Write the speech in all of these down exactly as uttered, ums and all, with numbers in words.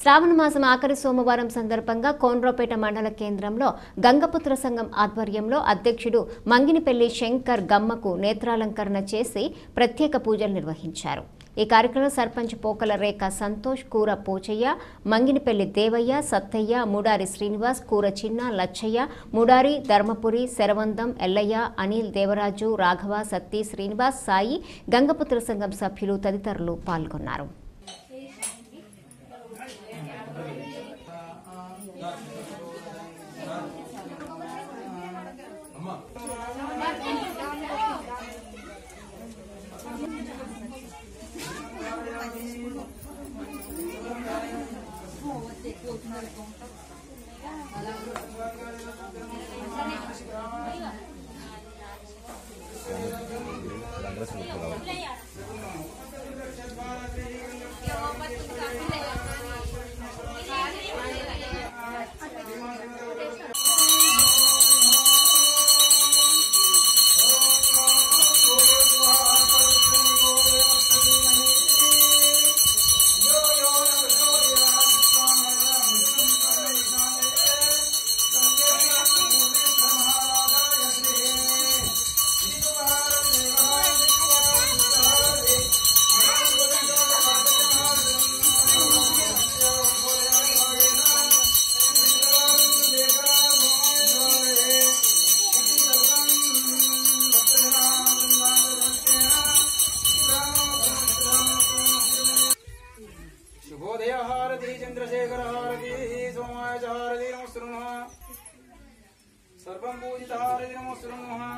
శ్రావణ మాసం ఆఖరి సోమవారం సందర్భంగా కోన్రోపేట మండల కేంద్రంలో గంగపుత్ర సంఘం ఆధ్వర్యంలో అధ్యక్షుడు మంగినిపెల్లి శంకర్ గమ్మకు నేత్రాలంకరణ చేసి ప్రత్యేక పూజలు నిర్వహించారు. ఈ కార్యక్రమంలో సర్పంచ్ పోకల రేఖ సంతోష్, కూర పోచయ్య, మంగినిపెల్లి దేవయ్య, సత్తయ్య, ముడారి శ్రీనివాస్, కూర చిన్న, లచ్చయ్య, ముడారి, ధర్మపురి, శరవందం, ఎల్లయ్య, అనిల్, దేవరాజు, రాఘవ, సత్తి, శ్రీనివాస్, సాయి, గంగపుత్ర సంఘం సభ్యులు తదితరులు పాల్గొన్నారు. चंद्रशेखर हारती सोमाय हारती नमस्ते सर्वं पूजित हारती नमस्ते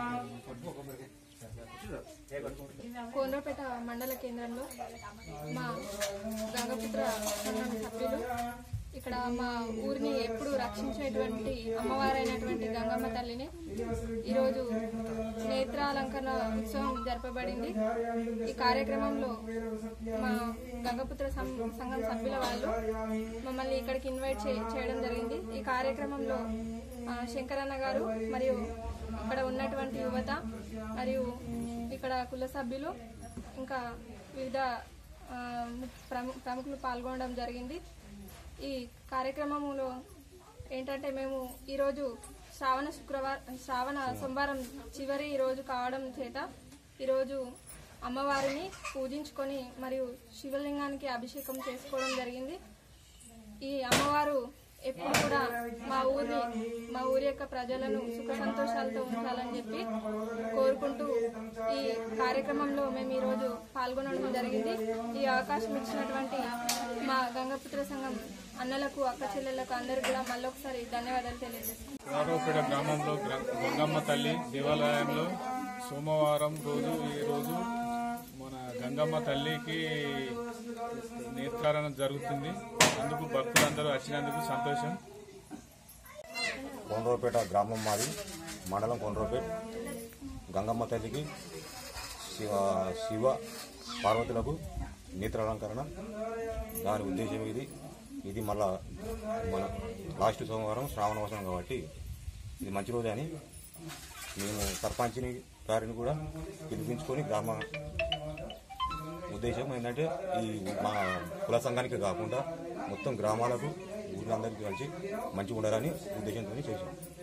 కోన్రోపేట మండల కేంద్రంలో మా గంగపుత్ర సంఘం సభ్యులు ఇక్కడ మా ఊరిని ఎప్పుడు రక్షించేటువంటి అమ్మవారైనటువంటి గంగమ్మ తల్లిని ఈరోజు నేత్రాలంకరణ ఉత్సవం జరపబడింది. ఈ కార్యక్రమంలో మా గంగపుత్ర సంఘం సభ్యుల వాళ్ళు మమ్మల్ని ఇక్కడికి ఇన్వైట్ చేయడం జరిగింది. ఈ కార్యక్రమంలో శంకరన్న గారు మరియు ఇక్కడ ఉన్నటువంటి యువత మరియు ఇక్కడ కుల సభ్యులు ఇంకా వివిధ ప్రముఖులు పాల్గొనడం జరిగింది. ఈ కార్యక్రమంలో ఏంటంటే మేము ఈరోజు శ్రావణ శుక్రవారం శ్రావణ సోమవారం చివరి రోజు కావడం చేత ఈరోజు అమ్మవారిని పూజించుకొని మరియు శివలింగానికి అభిషేకం చేసుకోవడం జరిగింది. ఈ అమ్మవారు ఎప్పుడు కూడా మా ఊరిని మా ఊరి యొక్క ప్రజలను సుఖ సంతోషాలతో ఉంచాలని చెప్పి కోరుకుంటూ ఈ కార్యక్రమంలో మేము ఈరోజు పాల్గొనడం జరిగింది. ఈ అవకాశం ఇచ్చినటువంటి మా గంగపుత్ర సంఘం అన్నలకు, అక్క చెల్లెళ్లకు అందరికీ కూడా మళ్ళొకసారి ధన్యవాదాలు తెలియజేస్తాం. కోన్రోపేట గ్రామంలో గంగమ్మ తల్లి దేవాలయంలో సోమవారం రోజు ఈ రోజు మన గంగమ్మ తల్లికి నేత్రారణ జరుగుతుంది. అందుకు భక్తులందరూ వచ్చినందుకు సంతోషం. కోన్రోపేట గ్రామం మాది, మండలం కోన్రోపేట. గంగమ్మ తల్లికి శివ శివ పార్వతులకు నేత్రాలంకరణ, దాని ఉద్దేశం ఇది ఇది మళ్ళా మన లాస్ట్ సోమవారం శ్రావణ మాసం కాబట్టి ఇది మంచి రోజు అని మేము సర్పంచ్ని గారిని కూడా పిలిపించుకొని గ్రామ ఉద్దేశం ఏంటంటే ఈ మా కుల సంఘానికి కాకుండా మొత్తం గ్రామాలకు ఊళ్ళందరికీ కలిసి మంచిగా ఉండాలని ఉద్దేశంతో చేశాం.